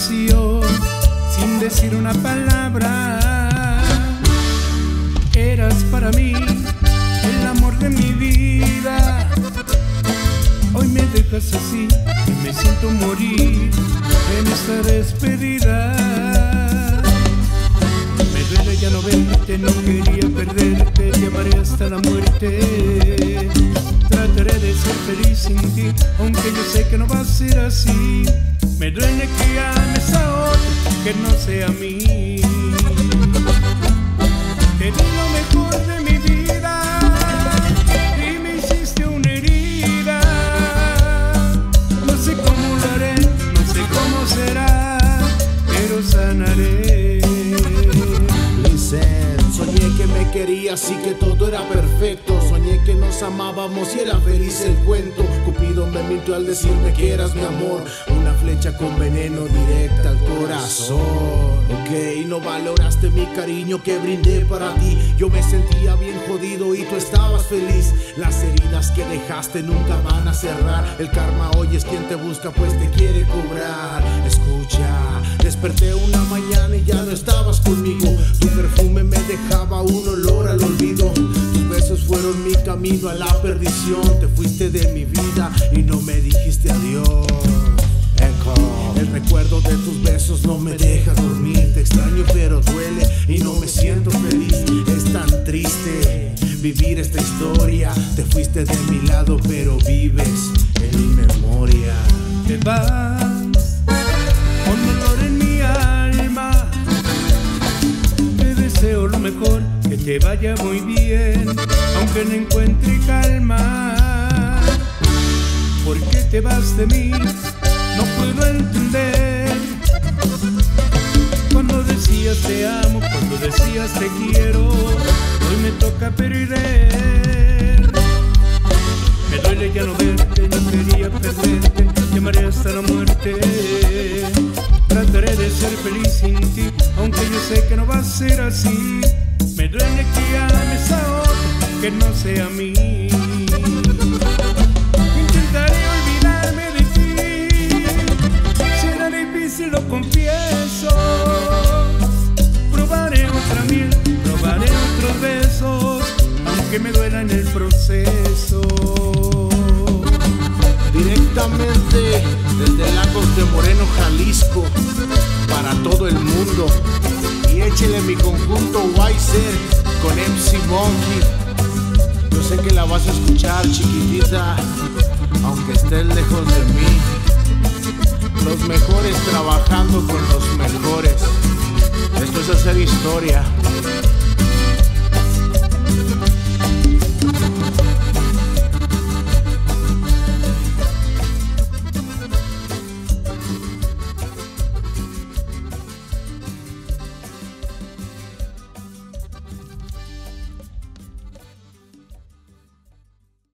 vacío sin decir una palabra. Eras para mí el amor de mi vida. Hoy me dejas así y me siento morir en esta despedida. Me duele ya no verte, no quería perderte, te amaré hasta la muerte. Trataré de ser feliz sin ti, aunque yo sé que no va a ser así. Me duele que ames a otro que no sea a mí. Te di lo mejor de mi vida y me hiciste una herida. No sé cómo lo haré, no sé cómo será, pero sanaré. Listen, soñé que me querías y que todo era perfecto. Soñé que nos amábamos y era feliz el cuento. Cupido me mintió al decirme que eras mi amor. Una flecha con veneno directa al corazón. Ok, no valoraste mi cariño que brindé para ti. Yo me sentía bien jodido y tú estabas feliz. Las heridas que dejaste nunca van a cerrar. El karma hoy es quien te busca pues te quiere cobrar. Escucha, desperté una mañana y ya no estabas conmigo. Tu perfume me dejaba un olor al olvido. Tus besos fueron mi camino a la perdición. Te fuiste de mi vida y no me dijiste adiós. El recuerdo de tus besos no me deja dormir. Te extraño pero duele y no me siento feliz. Es tan triste vivir esta historia. Te fuiste de mi lado pero vives en mi memoria. Te vas con dolor en mi alma. Te deseo lo mejor, que te vaya muy bien, aunque no encuentre calma. ¿Por qué te vas de mí? No puedo entender. Cuando decías te amo, cuando decías te quiero, hoy me toca perder. Me duele ya no verte, no quería perderte, te amaré hasta la muerte. Trataré de ser feliz sin ti, aunque yo sé que no va a ser así. Me duele que ames a otro que no sea a mí. Intentaré olvidarme de ti, será difícil, lo confieso. Probaré otra miel, probaré otros besos, aunque me duela en el proceso. Directamente desde Lagos de Moreno, Jalisco, para todo el mundo. Y échele mi conjunto Wiser con MC Monkey. Yo sé que la vas a escuchar, chiquitita, aunque estés lejos de mí. Los mejores trabajando con los mejores. Esto es hacer historia.